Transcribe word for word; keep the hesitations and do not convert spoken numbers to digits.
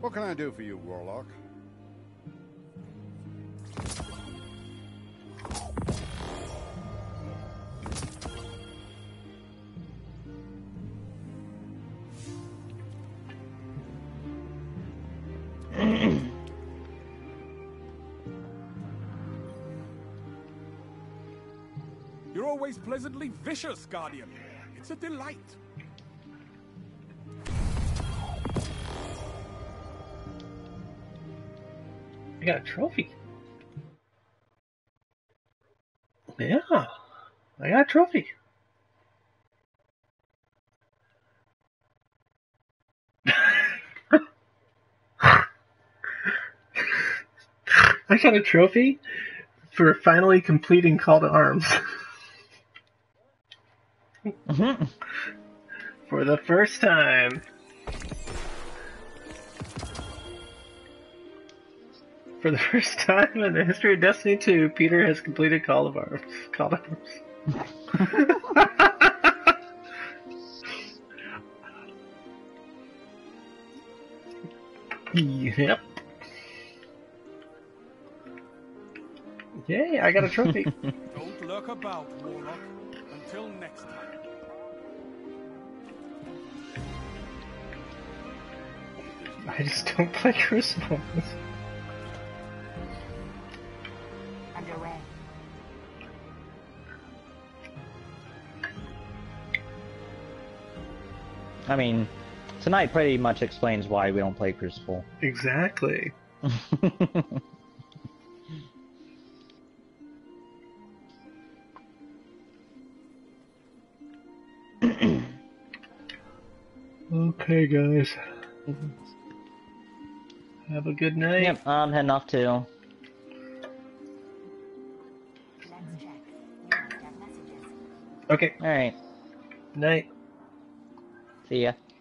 What can I do for you, Warlock? You're always pleasantly vicious, Guardian. It's a delight. I got a trophy. Yeah, I got a trophy. I got a trophy for finally completing Call to Arms. Mm-hmm. For the first time. For the first time in the history of Destiny two, Peter has completed Call of Arms. Call to Arms. Yep. Yay, I got a trophy. Don't lurk about, Warlock. Until next time. I just don't play Crucible. Underway. I mean, tonight pretty much explains why we don't play Crucible. Exactly. Okay, guys. Have a good night. Yep, I'm heading off too. Let's check. You must have messages. Okay. Alright. Night. See ya.